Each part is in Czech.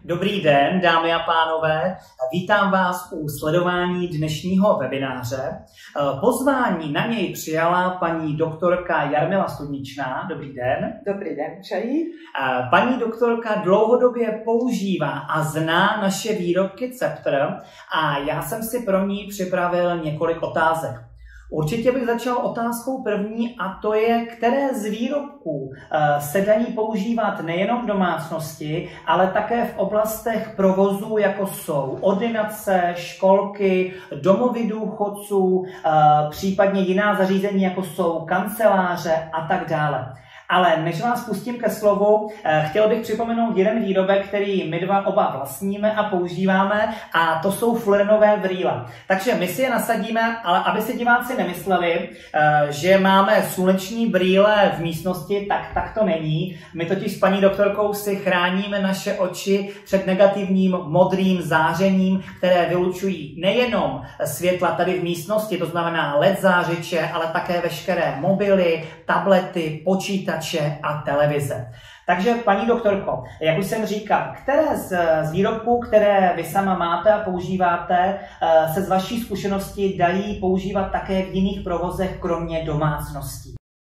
Dobrý den, dámy a pánové. Vítám vás u sledování dnešního webináře. Pozvání na něj přijala paní doktorka Jarmila Studničná. Dobrý den. Dobrý den, přeji. Paní doktorka dlouhodobě používá a zná naše výrobky Ceptr a já jsem si pro ní připravil několik otázek. Určitě bych začal otázkou první a to je, které z výrobků se dají používat nejenom v domácnosti, ale také v oblastech provozu, jako jsou ordinace, školky, domovy důchodců, případně jiná zařízení, jako jsou kanceláře a tak dále. Ale než vás pustím ke slovu, chtěl bych připomenout jeden výrobek, který my oba vlastníme a používáme, a to jsou fluorinové brýle. Takže my si je nasadíme, ale aby si diváci nemysleli, že máme sluneční brýle v místnosti, tak to není. My totiž s paní doktorkou si chráníme naše oči před negativním modrým zářením, které vylučují nejenom světla tady v místnosti, to znamená LED zářiče, ale také veškeré mobily, tablety, počítače a televize. Takže, paní doktorko, jak už jsem říkal, které z výrobků, které vy sama máte a používáte, se z vaší zkušenosti dají používat také v jiných provozech, kromě domácností?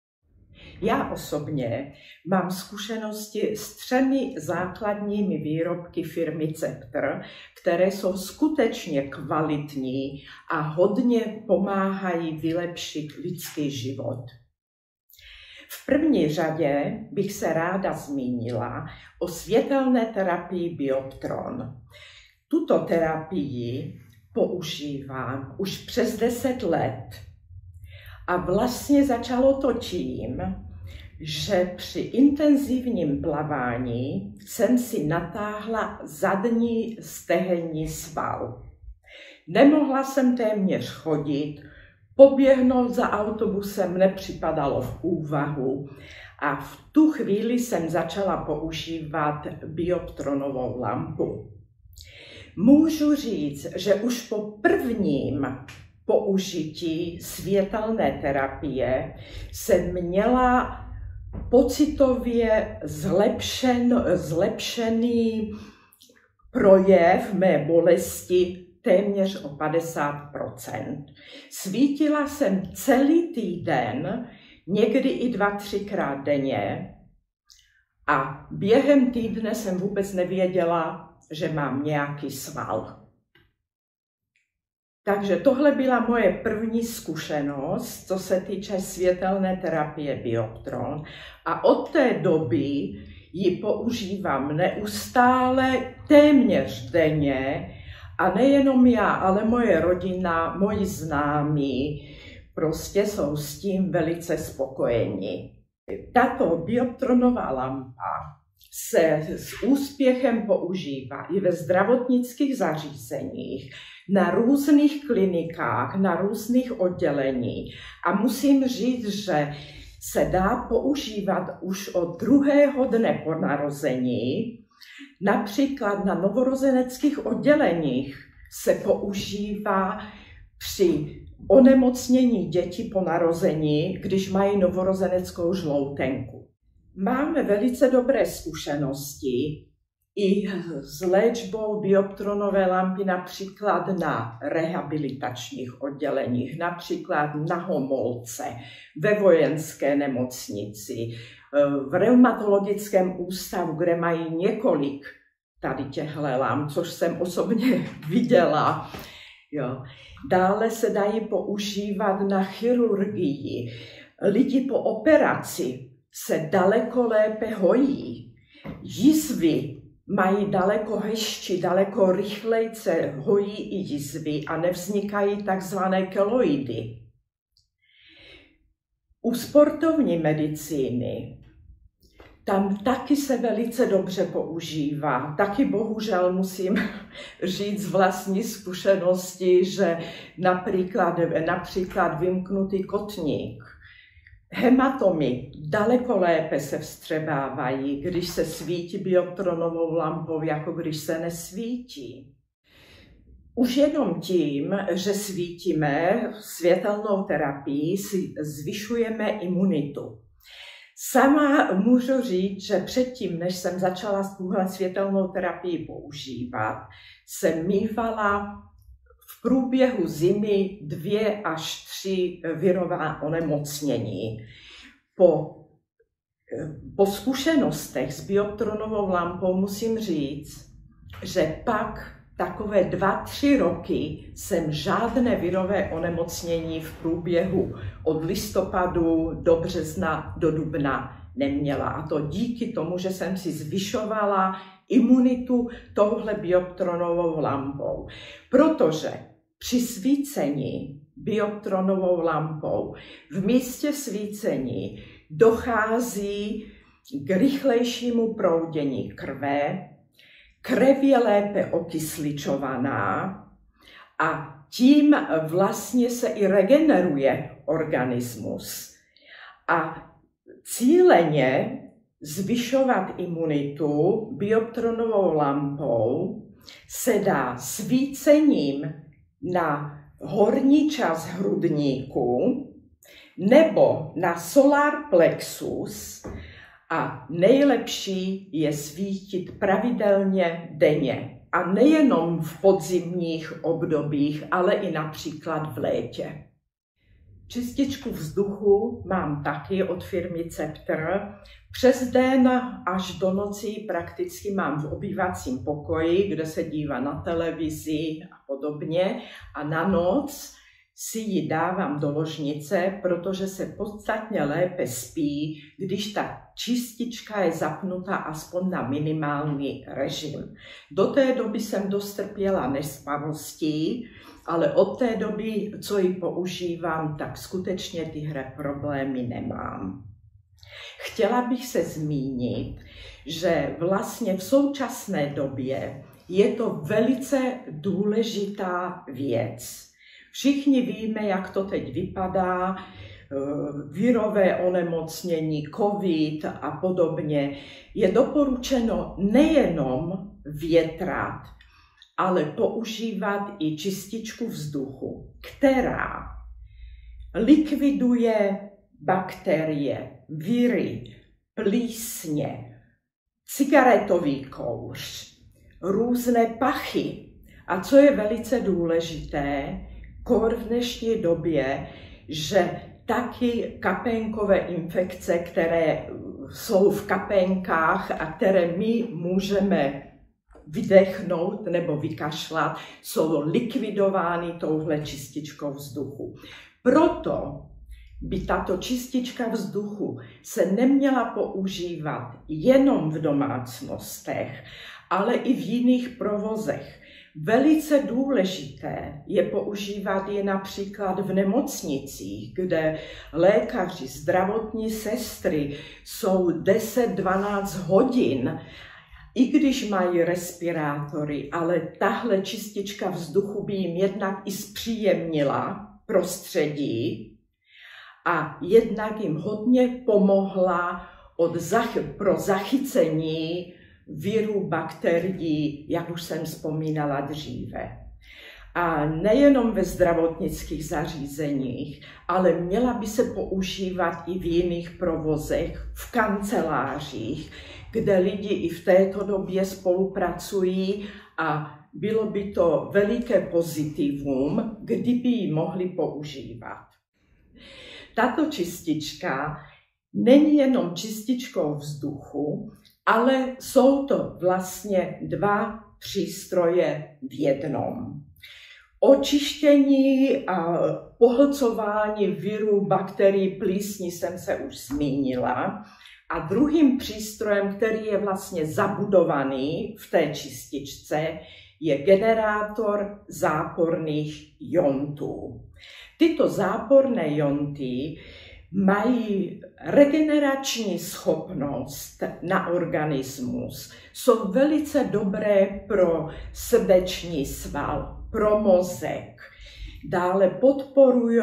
Já osobně mám zkušenosti s 3 základními výrobky firmy Ceptr, které jsou skutečně kvalitní a hodně pomáhají vylepšit lidský život. V první řadě bych se ráda zmínila o světelné terapii Bioptron. Tuto terapii používám už přes 10 let a vlastně začalo to tím, že při intenzivním plavání jsem si natáhla zadní stehenní sval. Nemohla jsem téměř chodit, poběhnout za autobusem nepřipadalo v úvahu a v tu chvíli jsem začala používat Bioptronovou lampu. Můžu říct, že už po prvním použití světelné terapie jsem měla pocitově zlepšený projev mé bolesti téměř o 50%. Svítila jsem celý týden, někdy i 2-3krát denně a během týdne jsem vůbec nevěděla, že mám nějaký sval. Takže tohle byla moje první zkušenost, co se týče světelné terapie Bioptron, a od té doby ji používám neustále, téměř denně. A nejenom já, ale moje rodina, moji známí prostě jsou s tím velice spokojeni. Tato Bioptronová lampa se s úspěchem používá i ve zdravotnických zařízeních, na různých klinikách, na různých odděleních. A musím říct, že se dá používat už od 2. dne po narození. Například na novorozeneckých odděleních se používá při onemocnění dětí po narození, když mají novorozeneckou žloutenku. Máme velice dobré zkušenosti i s léčbou Bioptronové lampy například na rehabilitačních odděleních, například na Homolce, ve vojenské nemocnici, v reumatologickém ústavu, kde mají několik tady těchto lamp, což jsem osobně viděla. Jo. Dále se dají používat na chirurgii. Lidi po operaci se daleko lépe hojí. Jizvy mají daleko hezčí, daleko rychleji se hojí i jizvy a nevznikají takzvané keloidy. U sportovní medicíny tam taky se velice dobře používá. Taky bohužel musím říct z vlastní zkušenosti, že například vymknutý kotník, hematomy daleko lépe se vstřebávají, když se svítí Bioptronovou lampou, jako když se nesvítí. Už jenom tím, že svítíme světelnou terapii, si zvyšujeme imunitu. Sama můžu říct, že předtím, než jsem začala tuhle světelnou terapii používat, jsem mívala v průběhu zimy 2 až 3 virová onemocnění. Po zkušenostech s bioptronovou lampou musím říct, že pak takové 2-3 roky jsem žádné virové onemocnění v průběhu od listopadu do března do dubna neměla. A to díky tomu, že jsem si zvyšovala imunitu touhle bioptronovou lampou. Protože při svícení bioptronovou lampou v místě svícení dochází k rychlejšímu proudění krve, krev je lépe okysličovaná a tím vlastně se i regeneruje organismus. A cíleně zvyšovat imunitu bioptronovou lampou se dá svícením na horní část hrudníku nebo na solar plexus a nejlepší je svítit pravidelně denně. A nejenom v podzimních obdobích, ale i například v létě. Čističku vzduchu mám taky od firmy Cepter. Přes den až do noci prakticky mám v obývacím pokoji, kde se dívá na televizi a podobně. A na noc si ji dávám do ložnice, protože se podstatně lépe spí, když ta čistička je zapnutá aspoň na minimální režim. Do té doby jsem dost trpěla nespavostí, ale od té doby, co ji používám, tak skutečně tyhle problémy nemám. Chtěla bych se zmínit, že vlastně v současné době je to velice důležitá věc. Všichni víme, jak to teď vypadá, virové onemocnění, covid a podobně. Je doporučeno nejenom větrat, ale používat i čističku vzduchu, která likviduje bakterie, viry, plísně, cigaretový kouř, různé pachy. A co je velice důležité, kor v dnešní době, že taky kapénkové infekce, které jsou v kapénkách a které my můžeme vydechnout nebo vykašlat, jsou likvidovány touhle čističkou vzduchu. Proto by tato čistička vzduchu se neměla používat jenom v domácnostech, ale i v jiných provozech. Velice důležité je používat ji například v nemocnicích, kde lékaři, zdravotní sestry jsou 10-12 hodin, i když mají respirátory, ale tahle čistička vzduchu by jim jednak i zpříjemnila prostředí a jednak jim hodně pomohla pro zachycení virů, bakterií, jak už jsem vzpomínala dříve. A nejenom ve zdravotnických zařízeních, ale měla by se používat i v jiných provozech, v kancelářích, kde lidi i v této době spolupracují a bylo by to veliké pozitivum, kdyby ji mohli používat. Tato čistička není jenom čističkou vzduchu, ale jsou to vlastně 2 přístroje v jednom. Očištění a pohlcování virů, bakterií, plísní jsem se už zmínila. A druhým přístrojem, který je vlastně zabudovaný v té čističce, je generátor záporných iontů. Tyto záporné ionty mají regenerační schopnost na organismus, jsou velice dobré pro srdeční sval, pro mozek. Dále podporují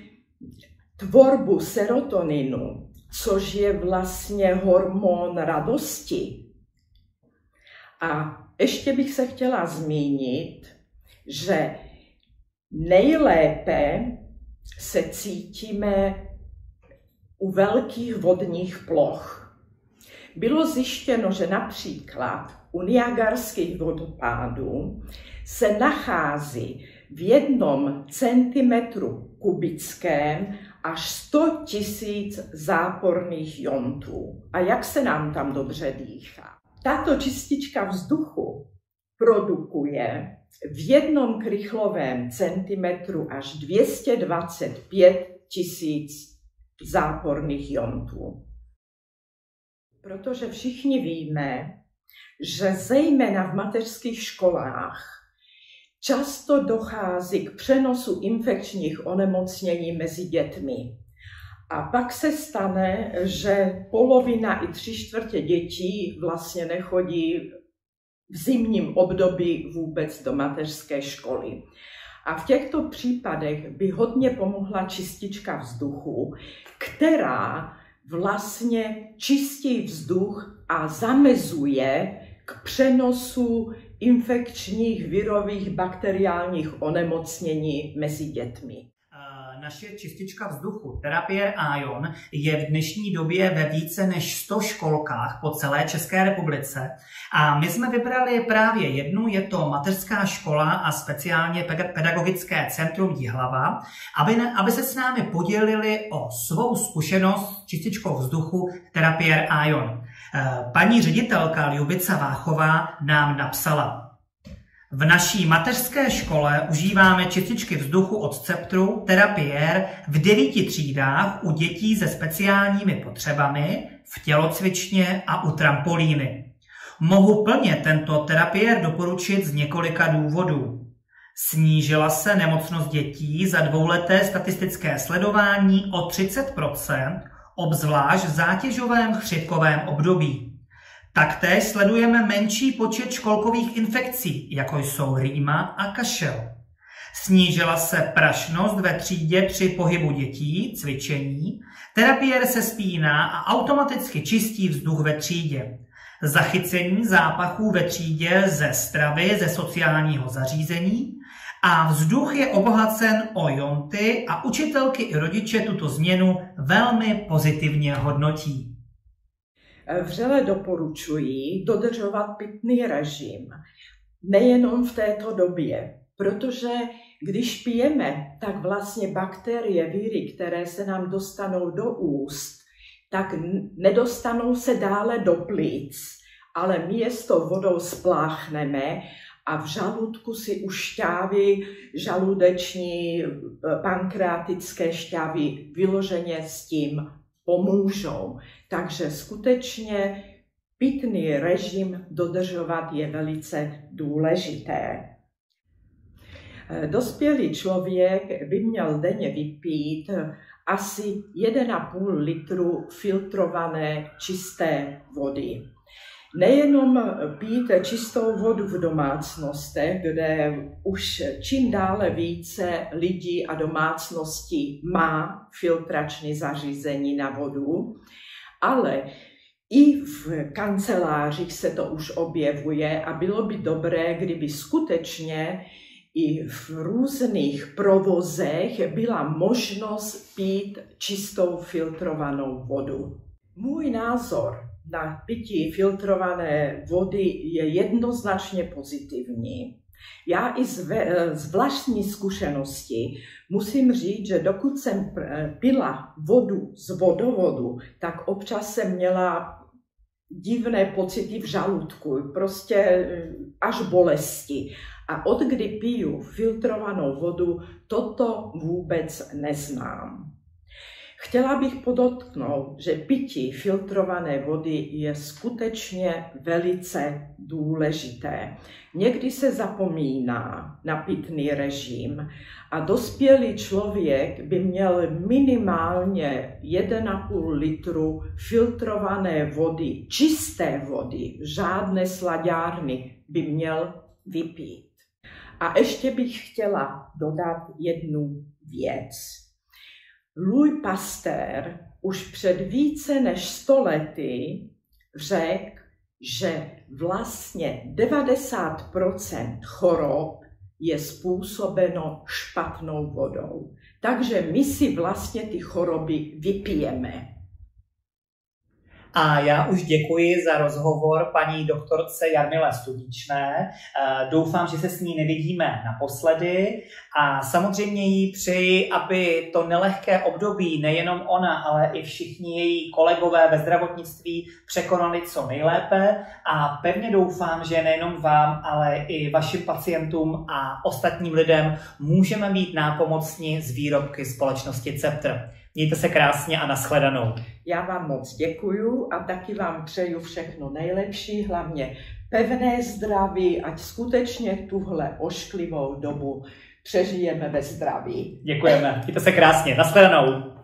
tvorbu serotoninu, což je vlastně hormon radosti. A ještě bych se chtěla zmínit, že nejlépe se cítíme u velkých vodních ploch. Bylo zjištěno, že například u Niagarských vodopádů se nachází v 1 centimetru kubickém až 100 000 záporných jontů. A jak se nám tam dobře dýchá? Tato čistička vzduchu produkuje v 1 krychlovém centimetru až 225 000 záporných jontů. Protože všichni víme, že zejména v mateřských školách často dochází k přenosu infekčních onemocnění mezi dětmi. A pak se stane, že polovina i 3/4 dětí vlastně nechodí v zimním období vůbec do mateřské školy. A v těchto případech by hodně pomohla čistička vzduchu, která vlastně čistí vzduch a zamezuje k přenosu infekčních, virových, bakteriálních onemocnění mezi dětmi. Naše čistička vzduchu Therapie Ion je v dnešní době ve více než 100 školkách po celé České republice a my jsme vybrali právě jednu, je to mateřská škola a speciálně pedagogické centrum Jihlava, aby se s námi podělili o svou zkušenost s čističkou vzduchu Therapie Ion. Paní ředitelka Ljubica Váchová nám napsala: v naší mateřské škole užíváme čističky vzduchu od Sceptru Therapie v 9 třídách u dětí se speciálními potřebami, v tělocvičně a u trampolíny. Mohu plně tento Therapie doporučit z několika důvodů. Snížila se nemocnost dětí za 2leté statistické sledování o 30%, obzvlášť v zátěžovém chřipkovém období. Taktéž sledujeme menší počet školkových infekcí, jako jsou rýma a kašel. Snížila se prašnost ve třídě při pohybu dětí, cvičení, Therapie se spíná a automaticky čistí vzduch ve třídě. Zachycení zápachů ve třídě ze stravy, ze sociálního zařízení a vzduch je obohacen o jonty a učitelky i rodiče tuto změnu velmi pozitivně hodnotí. Vřele doporučuji dodržovat pitný režim, nejenom v této době, protože když pijeme, tak vlastně bakterie, viry, které se nám dostanou do úst, tak nedostanou se dále do plic, ale my je s tou vodou spláchneme a v žaludku si už šťávy, žaludeční, pankreatické šťávy vyloženě s tím pomůžou. Takže skutečně pitný režim dodržovat je velice důležité. Dospělý člověk by měl denně vypít asi 1,5 litru filtrované čisté vody. Nejenom pít čistou vodu v domácnostech, kde už čím dále více lidí a domácností má filtrační zařízení na vodu, ale i v kancelářích se to už objevuje a bylo by dobré, kdyby skutečně i v různých provozech byla možnost pít čistou filtrovanou vodu. Můj názor na pití filtrované vody je jednoznačně pozitivní. Já i z vlastní zkušenosti musím říct, že dokud jsem pila vodu z vodovodu, tak občas jsem měla divné pocity v žaludku, prostě až bolesti. A od kdy piju filtrovanou vodu, toto vůbec neznám. Chtěla bych podotknout, že pití filtrované vody je skutečně velice důležité. Někdy se zapomíná na pitný režim a dospělý člověk by měl minimálně 1,5 litru filtrované vody, čisté vody, žádné slaďárny by měl vypít. A ještě bych chtěla dodat jednu věc. Louis Pasteur už před více než 100 lety řekl, že vlastně 90% chorob je způsobeno špatnou vodou. Takže my si vlastně ty choroby vypijeme. A já už děkuji za rozhovor paní doktorce Jarmile Studičné. Doufám, že se s ní nevidíme naposledy a samozřejmě jí přeji, aby to nelehké období nejenom ona, ale i všichni její kolegové ve zdravotnictví překonali co nejlépe a pevně doufám, že nejenom vám, ale i vašim pacientům a ostatním lidem můžeme být nápomocni z výrobky společnosti Ceptr. Mějte se krásně a nashledanou. Já vám moc děkuju a taky vám přeju všechno nejlepší, hlavně pevné zdraví, ať skutečně tuhle ošklivou dobu přežijeme ve zdraví. Děkujeme. Mějte se krásně. Nashledanou.